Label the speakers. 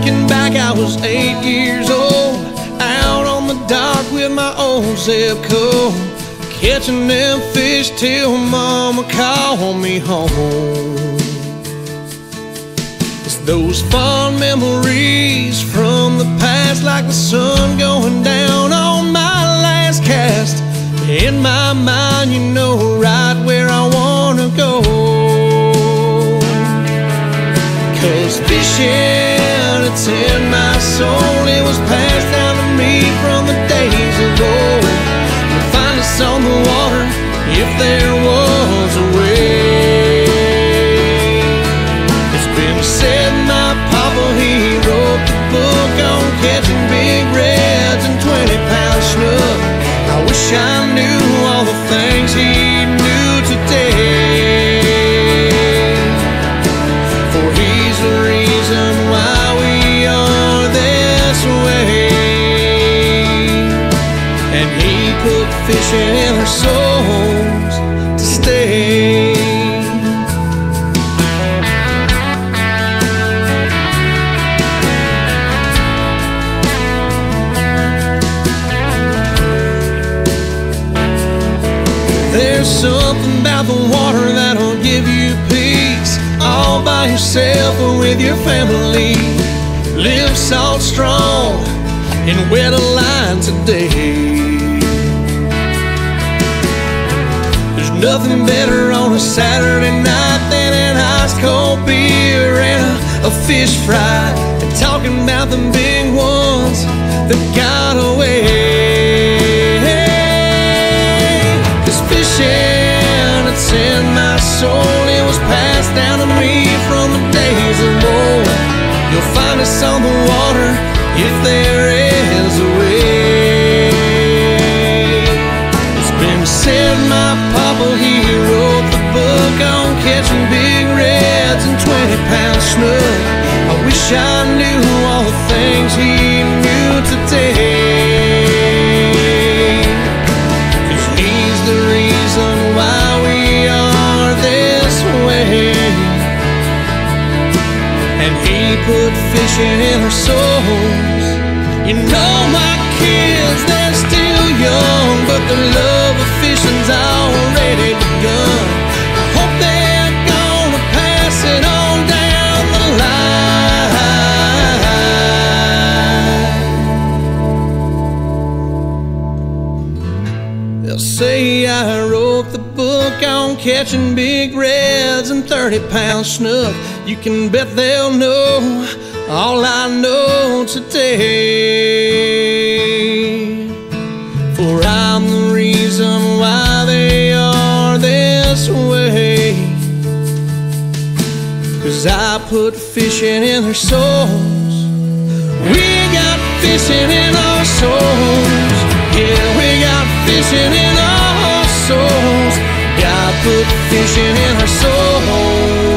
Speaker 1: Thinking back, I was 8 years old, out on the dock with my old zip code, catching them fish till mama called me home. It's those fond memories from the past, like the sun going down on my last cast. In my mind, you know right where I wanna go, 'cause fishing, it's in my soul. It was passed down to me from the days of old. You'll find us on the water if there was a way. It's been said my papa, he wrote the book on catching big reds and 20-pound snook. I wish I knew all the things he knew today, for he's the reason why we are this way. And he put fishing in our souls to stay. There's something about the water that'll give you peace, all by yourself or with your family. Live salt strong and wet a line today. There's nothing better on a Saturday night than an ice cold beer and a fish fry, and talking about the big ones that got away. It's in my soul. It was passed down to me from the days of old. You'll find us on the water if there is a way. It's been said my papa, he wrote the book on catching big reds and 20-pound snook. I wish I knew all the things he knew today, 'cause he's the reason why we are this way. And he put fishing in our souls. You know my kids, they're still young, but the love of fishing's already begun. I hope they're gonna pass it on down the line. They'll say I wrote the book on catching big reds and 30-pound snook. You can bet they'll know all I know today, for I'm the reason why they are this way. 'Cause I put fishing in their souls. We got fishing in our souls. Yeah, we got fishing in our souls. God put fishing in our souls.